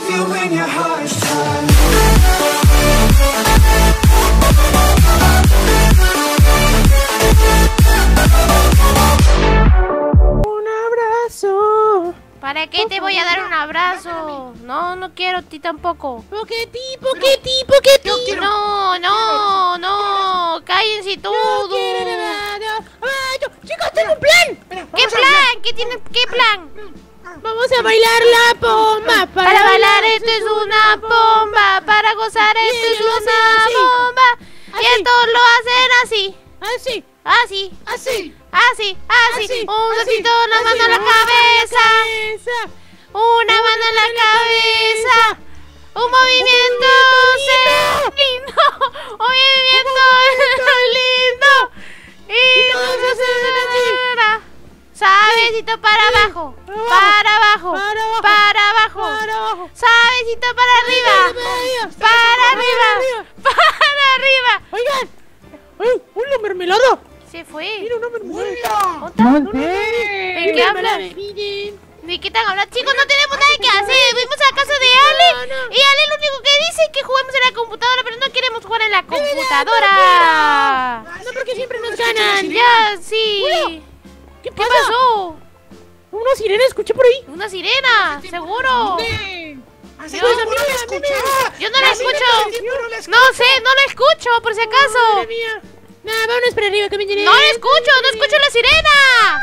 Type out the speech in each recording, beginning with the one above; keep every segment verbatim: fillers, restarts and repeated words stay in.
you when your heart is tired. Un abrazo. ¿Para qué te voy a dar un abrazo? No, no quiero a ti tampoco. Poquetí, poquetí, poquetí. No, no, no. Cállense todos. Chicos, tengo un plan. ¿Qué plan? ¿Qué tiene? ¿Qué plan? Vamos a bailar la bomba. Para, Para bailar esto es una bomba. Para gozar esto es una bomba. Y esto lo hacen así. Así, Así. así. Así, así. Así, Un así, ratito, una mano en la así. cabeza. Esa. Una mano en la cabeza. Un movimiento lindo. Un movimiento lindo. Y suavecito para abajo. Para abajo. Para abajo. Suavecito para arriba. Para arriba. Para arriba. Oigan. ¡Ay, una mermelada! Se fue. Mira, una mermelada. ¿Dónde? No sé. ¿De qué hablan? ¿De qué están hablando? Chicos, no tenemos nada que hacer. Fuimos a casa de Ale. Y Ale lo único que dice es que juguemos en la computadora, pero no queremos jugar en la computadora. No, porque siempre nos ganan. Ya, sí. ¿Qué ¿Qué pasa? pasó? Una sirena escuché por ahí. Una sirena, seguro. Así Yo- no la puedo escuchar. Yo no la escucho. No sé, no la escucho, por si Madre acaso. mía. Nada, vámonos para arriba, que me llené. No la escucho, no escucho la sirena.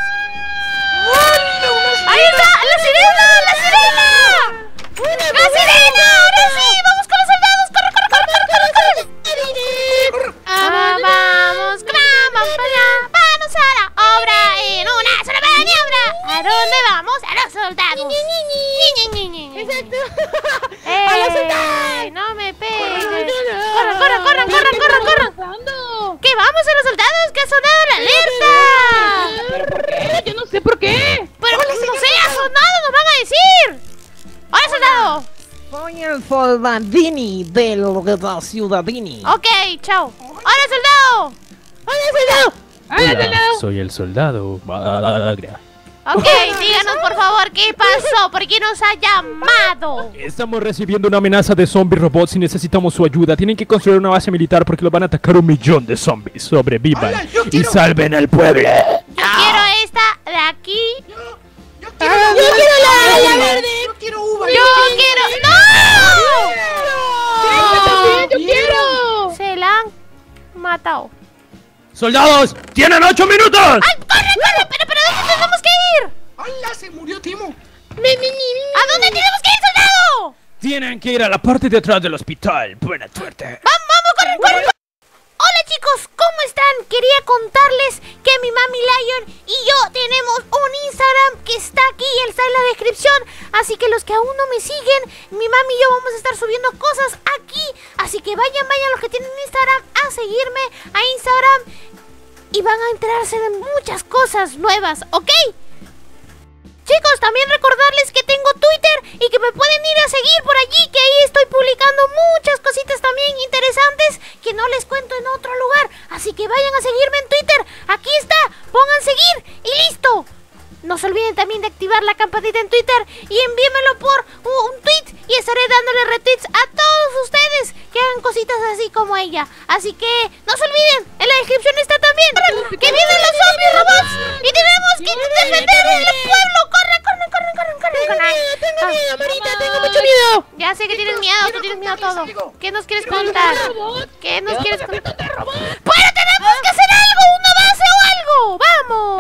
¡Ahí está! ¡La sirena! ¡La sirena! ¡La sirena! ¡Ahora sí! ¡Vamos con los soldados! ¡Corre, corre, corre, corre, corre, corre! Ah, vamos, vamos para allá. Vamos a la obra en una sola maniobra. ¿A dónde vamos? A los soldados. Exacto. ¡Eh! ¡A los soldados! ¡No me pegues! Corre, ¡Corre, corre, corre, corre, corre, corre! ¿Qué vamos a los soldados? ¡Que ha sonado la alerta! ¿Pero por qué? Yo no sé por qué. Pero no sé, ha sonado, nos van a decir. ¡Hola, soldado! Soy el soldadini de la ciudadini. Ok, chao. ¡Hola, soldado! ¡Hola, soldado! Hola, soy el soldado. Bagra. Ok, díganos por favor qué pasó, por qué nos ha llamado. Estamos recibiendo una amenaza de zombies robots y necesitamos su ayuda. Tienen que construir una base militar porque los van a atacar un millón de zombies. Sobrevivan Hola, yo y quiero- salven al pueblo. Yo quiero esta de aquí. Yo quiero Yo la quiero la, la verde. Yo quiero uva. Yo quiero... Yo también, yo quiero. ¡No! Se la han matado. ¡Soldados! ¡Tienen ocho minutos! ¡Ay, corre, corre! ¿Pero, pero dónde tenemos que ir? ¡Hala! Se murió Timo. ¿A dónde tenemos que ir, soldado? Tienen que ir a la parte de atrás del hospital. Buena suerte. ¡Vamos, vamos, corre, corre, corre! Hola chicos, ¿cómo están? Quería contarles que mi mami Lion y yo tenemos un Instagram que está aquí, está en la descripción. Así que los que aún no me siguen, mi mami y yo vamos a estar subiendo cosas aquí. Así que vayan, vayan los que tienen Instagram a seguirme a Instagram y van a enterarse de muchas cosas nuevas, ¿ok? Chicos, también recordarles que tengo Twitter y que me pueden ir a seguir por allí, que ahí estoy publicando muchas cositas también interesantes que no les cuento en otro lugar. Así que vayan a seguirme en Twitter. Aquí está, pongan seguir y listo. No se olviden también de activar la campanita en Twitter y envíenmelo por un tweet y estaré dándole retweets a todos ustedes que hagan cositas así como ella. Así que no se olviden, en la descripción está también que vienen los zombies robots y tenemos que defender el pueblo. Corre, corre, corre, corre, corre. Tengo miedo, tengo miedo, Marita, tengo mucho miedo. Ya sé que tienes miedo, tú tienes miedo a todo. ¿Qué nos quieres contar? ¿Qué nos quieres contar? ¡Pero tenemos que hacer algo! ¡Una base o algo! ¡Vamos!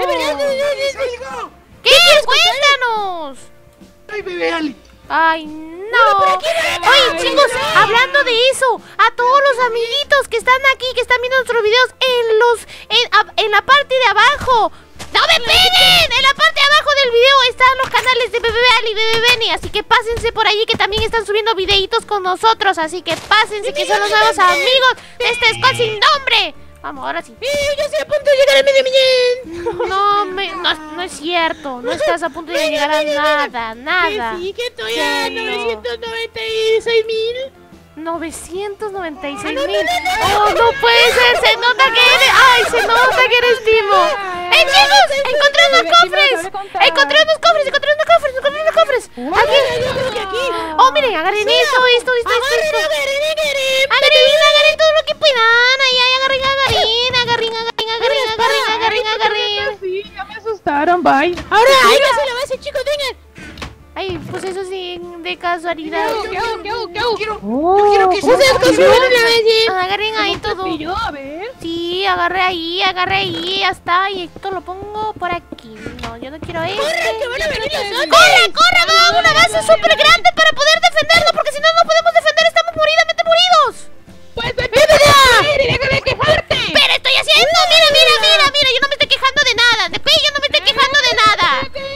¿Qué? ¡Cuéntanos! ¡Ay, bebé Ali! ¡Ay, no! Oye, chicos, hablando de eso, a todos los amiguitos que están aquí, que están viendo nuestros videos en los... En, a- en la parte de abajo. ¡No me peguen! En la parte de abajo del video están los canales de Bebé Ali y Bebé Benny. Así que pásense por allí, que también están subiendo videitos con nosotros. Así que pásense, que son los nuevos amigos de este Squad sin nombre. Vamos, ahora sí. Yo estoy a punto de llegar al medio millón. No, me, no, no es cierto. No estás a punto de llegar a nada, nada. Que sí, que estoy a Sí, no. novecientos noventa y seis mil. novecientos noventa y seis mil. Oh, no puede ser. Se nota que eres. Ay, se nota que eres Timo. ¡Eh, chicos! ¡Encontré unos cofres! ¡Encontré unos cofres! ¡Encontré unos cofres! ¡Encontré unos cofres! ¡Aquí! Yo creo que aquí. Oh, miren, agarren esto, esto, esto, esto, esto. Agarren, agarren todo lo que puedan. Ay, ay, agarren, agarren, agarren, agarren, agarren, agarren, agarren, agarren. Sí, ya me asustaron, bye. Ahora, ahí va a ser la base, chicos, vengan. Ay, pues eso sí, de casualidad. ¿Qué hago? ¿Qué hago? ¿Qué hago? Yo quiero, Oh, yo quiero que ¿cómo se se construyan la base. Agarren ahí todo. ¿Y yo? A ver. Sí, agarré ahí, agarré ahí, ya está. Y esto lo pongo por aquí. No, yo no quiero este. ¡Corre, que van a venir los zombies! ¡Corre, corre! ¡Vamos a una base súper grande para poder defenderlo! Porque si no, no podemos defender. Estamos moridamente moridos. ¡Pues empieza a correr y deja de quejarte! ¡Pero estoy haciendo! ¡Mira, mira, mira, mira! Yo no me estoy quejando de nada. De P, yo no me estoy quejando de nada.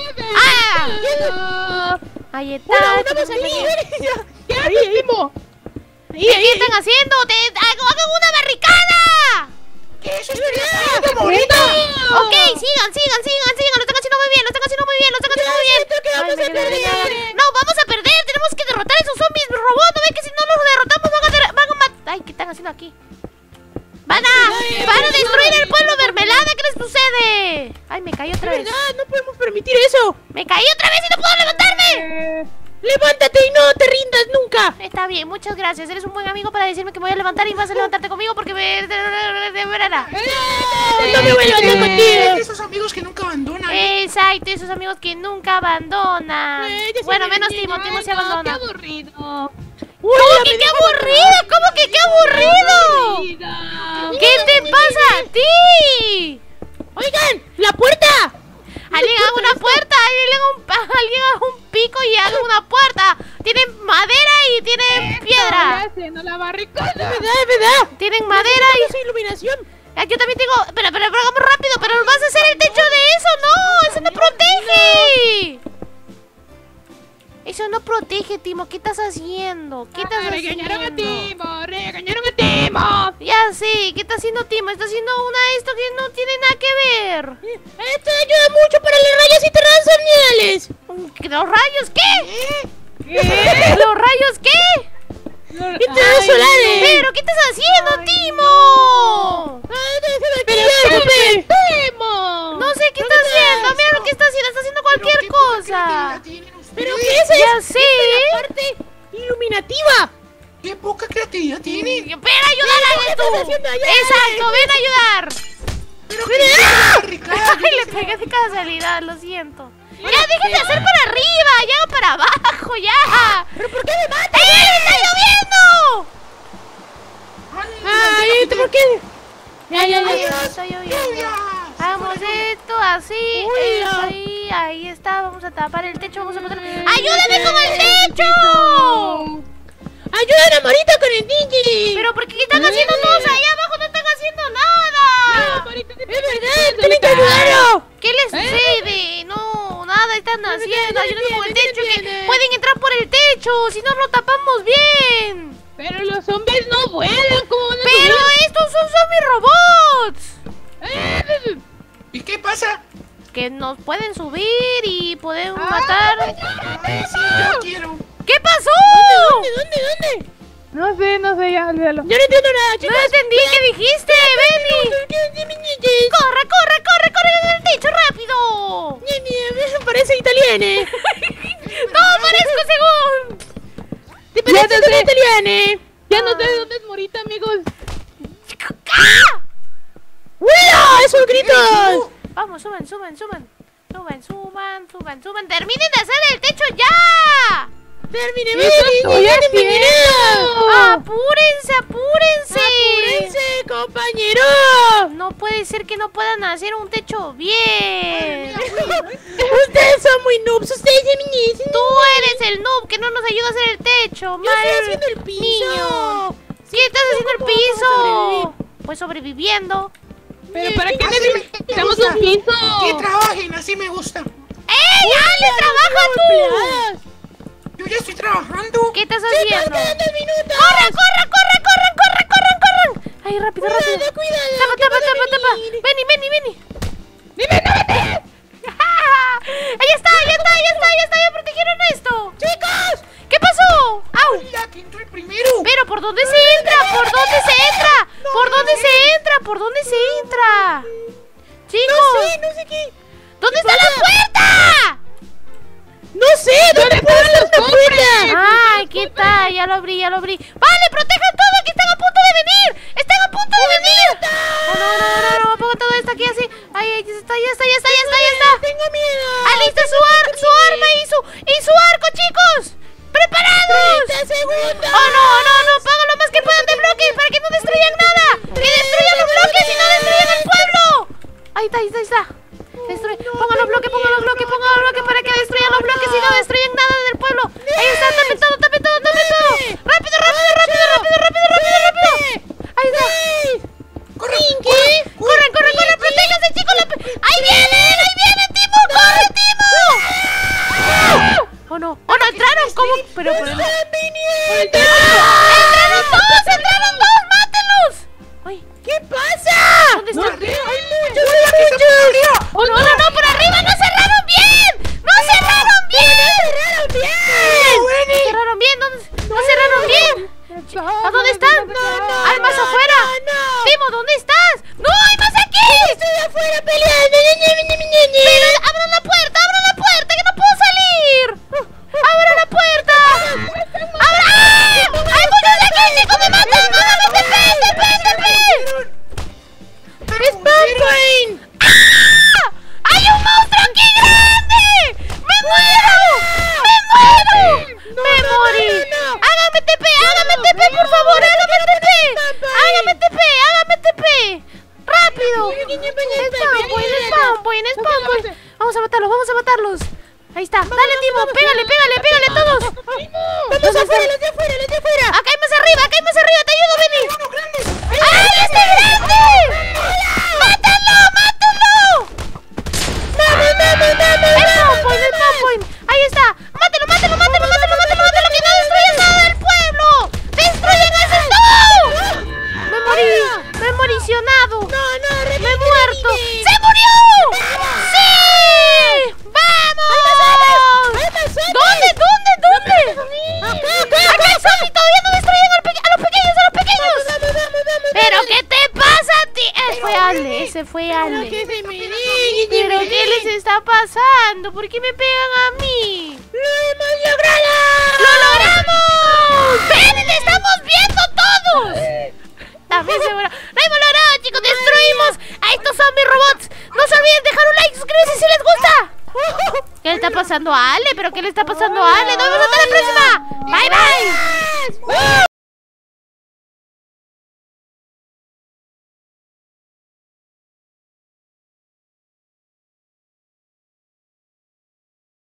¡Ah! Ahí está. ¡Vamos ahí! ¿Qué haces, Timo? ¿Qué están haciendo? ¡Te hagan una barricada! ¿Qué es eso? ¡Está morita! Ok, sigan, sigan, sigan, sigan. Lo están haciendo muy bien, lo están haciendo muy bien, lo están haciendo muy bien. que vamos Ay, a me quedé perder. pegada. No, vamos a perder. Tenemos que derrotar a esos zombies robots. ¿No ven que si no los derrotamos van a, der- van a matar? Ay, ¿qué están haciendo aquí? ¡Van a, van a destruir el pueblo mermelada! ¿Qué les sucede? Ay, me caí otra vez. No podemos permitir eso. Me caí otra vez y no puedo levantarme. Eh, levántate y no te rindas nunca. Está bien, muchas gracias. Eres un buen amigo para decirme que me voy a levantar y vas a levantarte conmigo porque me... de verdad. No me voy a levantar contigo. Esos amigos que nunca abandonan. Exacto, esos amigos que nunca abandonan. Eh, ya se Bueno, me menos viene. Timo, Timo se Ay, no, abandona. Qué aburrido. ¿Cómo que qué aburrido? ¿Cómo que qué aburrido? Aburrida. ¿Qué te pasa a ti? Oigan, la puerta. Alguien haga una puerta, alguien haga un, alguien haga un pico y haga una puerta. Tienen madera y tienen piedra. Haciendo la barricada. ¿Verdad, verdad? Tienen madera y... Esa iluminación. Ah, yo también tengo... Pero, pero, pero hagamos rápido. Pero vas a hacer el techo de eso. No, eso no protege. Eso no protege, Timo. ¿Qué estás haciendo? ¿Qué estás Ah, regañaron a haciendo? Timo, regañaron a Timo. Ya sé, ¿qué está haciendo Timo? Está haciendo una esto que no tiene nada que ver. Esto ayuda mucho para las rayas internacionales. ¿Los rayos qué? ¿Qué? ¿Los rayos qué? Ay, solares. ¿Pero qué estás haciendo, Timo? Pero ¿qué? Timo. No sé qué está haciendo. Mira lo que está haciendo. Está haciendo cualquier Pero qué poca cosa. creatividad tienen ustedes. ¿Pero qué es eso? Ya sé. La parte iluminativa. ¡Qué poca creatividad tienen! Ven a ayudar a estás tú. haciendo allá? Exacto, ven a ayudar. ¡Pero qué es esa barricada! Ay, le pegué de casualidad, lo siento. Ya, dejen de hacer para arriba, ya para abajo, ya. ¿Pero por qué me matan? ¡Eh, está lloviendo! Ay, ¿por qué? Ya, ya, ya, Lluvias, ya, está lloviendo. lluvias. Hagamos esto así, Uy, eso no. ahí, ahí está, vamos a tapar el techo, vamos a poner... ¡Ayúdame con el techo! Ayuda a Morita con el Digi. Pero ¿por qué están haciendo todos allá abajo? No están haciendo nada. Es verdad, tienen que ayudarlo. ¿Qué les sucede? No, nada están haciendo, ayúdame con el techo, que pueden entrar por el techo, si no lo tapamos bien. Pero los zombies no vuelan. ¿Cómo van a Pero estos son zombies robots. subir? ¿Y qué pasa? Que nos pueden subir y pueden matar. Ay, sí, yo quiero. ¿Qué pasó? ¿Dónde, dónde, dónde? No sé, no sé, ya, olvídalo. Yo no entiendo nada, No chicos. entendí qué dijiste, Benny. Corre, corre, corre, corre en el techo, rápido. Me parece italiano. No, parezco según. ¿Te Ya parece te sé. italiano? Ya no sé de dónde es Morita, amigos. ¡Ah! ¡Hola! ¡Esos gritos! Vamos, suban, suban, suban. Suban, suban, suban, suban. ¡Terminen de hacer el techo ya! ¡Termine, ¿Qué estoy haciendo? ¡Apúrense, apúrense! ¡Apúrense, compañero! No puede ser que no puedan hacer un techo bien. Ustedes son muy noobs, ustedes de niñez. Tú eres el noob que no nos ayuda a hacer el techo. Yo estoy haciendo el piso. Niño. ¿Qué estás haciendo el ¿cómo vamos a piso? sobrevivir? Pues sobreviviendo. Pero ¿para qué Así me- necesitamos me un gusta. piso? Que trabajen, así me gusta. ¡Ey, Ale, trabaja tú! Yo ya estoy trabajando. ¿Qué estás haciendo? ¡Quedan dos minutos! ¡Corran, corran, corran, corran, corran, corran, corran! ¡Ay, rápido, rápido! Cuidado, cuidado. ¡Tapa, que tapa, van a tapa, tapa! venir. ¡Vení, vení, vení! ¡Dime, no me ¡Ahí está, ya está, ya está, ya está! ¡Ya protegieron esto! ¡Chicos! ¿Qué pasó? ¡Au! Mira, que entró el primero. ¿Pero por dónde se entra? ¿Por dónde se entra? ¿Por dónde se entra? ¿Por dónde se entra? Chicos, No sé, no sé qué. ¿dónde está la puerta? No sé, ¿dónde puedo hacer una puerta? Ay, abrí, ya lo abrí. Vale, protejan todo, que están a punto de venir. Están a punto de venir. Oh, no, no, no, no, pongo todo esto aquí así. Ay, ay, ya está, ya está, ya está, ya está, ya está. Tengo miedo. Alista su, ar su arma y su, y su arco, chicos. ¡Preparados! treinta segundos. Oh, no, no, no, pongan lo más que puedan de bloques para que no destruyan nada. Que destruyan los bloques y no destruyan el pueblo. Ahí está, ahí está, ahí está. Destruye. Pongan los bloques, pongan los bloques, pongan los bloques para que destruyan los bloques y no destruyan nada del pueblo. Ahí está, tapen todo, tapen todo, tapen todo. Rápido, rápido, rápido, rápido, rápido, rápido, rápido. Ahí está. ¡Corre! Corren, corren, corren, corren, protéjanse, chicos. La... ¡Ahí vienen! ¡Ahí vienen, Timo! ¡Corre, Timo! Oh, no, oh, no, entraron, ¿cómo? Pero, pero... ¡Entraron todos, entraron todos! ¡Mátenlos! ¡Ay! ¿Qué pasa? ¿Dónde están? Hay muchos bichos. ¡Oh, no, no, no! ¡Por arriba! ¡No cerraron bien! ¡No cerraron bien! ¡Cerraron bien! ¿No cerraron bien? ¿Dónde? ¿No cerraron bien? ¿A dónde están? ¡Hay más afuera! Timo, ¿dónde estás? ¡No, hay más aquí! Estoy afuera peleando. ¡Pero abran la puerta! ¡Abran la puerta! ¡Que no puedo salir! ¡Abran la puerta! ¡Abran! ¡Hay muchos de aquí, chicos! ¡Me matan! ¡Háganme T P! ¡T P! ¡T P! ¡Spawn! ¡Ah! ¡Hay un monstruo aquí grande! ¡Me muero! ¡Me muero! ¡Me morí! ¡Hágame T P! ¡Hágame T P, por favor! ¡Hágame T P! ¡Hágame T P! ¡Hágame T P! ¡Rápido! ¡Spawn point! ¡Spawn point! ¡Spawn point! Vamos a matarlos, vamos a matarlos. Ahí está. Dale, Timo. Pégale, pégale, pégale todos. ¡Vamos afuera, los de afuera, los de afuera! Acá hay más arriba, acá hay más arriba. Te ayudo, Benny. ¡Ay, este grande! ¡Mátalo, mátalo! ¡Vamos, vamos, vamos! ¡Spawn point, spawn point! Ahí está. ¡Mátalo, mátalo, mátalo, mátalo, mátalo, mátalo! ¡Que no destruyan nada del pueblo! ¡Destruyan ese! ¡No! Me morí. Me he moricionado. ¡No, no! ¡Me he muerto! ¡Se murió! ¡Sí! ¡Vamos! ¿Dónde? ¿Dónde? ¿Dónde? ¡Acá hay zombie! ¡Todavía no destruyen al peque- a los pequeños! ¡A los pequeños! ¡Vamos, vamos, vamos! ¿Pero qué te pasa a ti? Ese fue Ale, ese fue Ale. ¿Qué se me dice? ¿Pero qué les está pasando? ¿Por qué me pegan a mí? ¡Lo hemos logrado! ¡Lo logramos! ¡Ven, estamos viendo todos! También seguro. ¡Lo hemos logrado, chicos! ¡Destruimos a estos zombie robots! ¡No se olviden dejar un like y suscribirse si les gusta! ¿Qué le está pasando a Ale? ¿Pero qué le está pasando a Ale? ¡Nos vemos hasta la próxima! ¡Bye, bye!